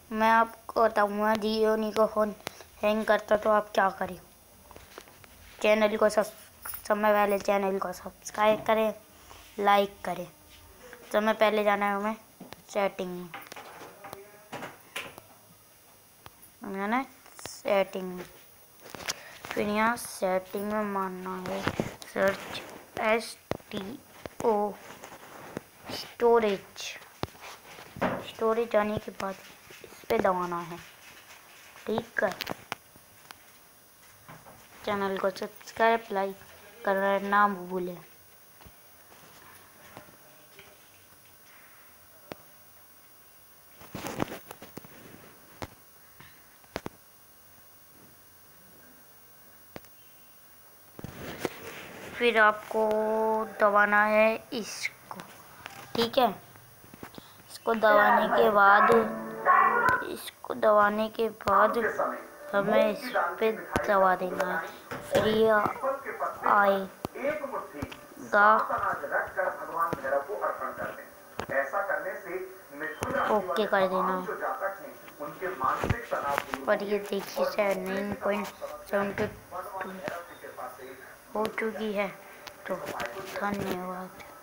मैं आपको बताऊंगा जियो निको फ़ोन हैंग करता तो आप क्या करें। चैनल को समय पहले चैनल को सब्सक्राइब करें, लाइक करें। समय पहले जाना है हमें सेटिंग में, मैंने सेटिंग में, फिर यहाँ सेटिंग में मानना है सर्च STO स्टोरेज आने के बाद इस पे दबाना है। ठीक है, चैनल को सब्सक्राइब लाइक करना ना भूलें। फिर आपको दबाना है इसको। ठीक है, इसको दबाने के बाद हमें इस पे दबा देना है। फिर ये आएगा, ओके कर देना है। और ये देखिए 9.72 हो चुकी है। तो धन्यवाद।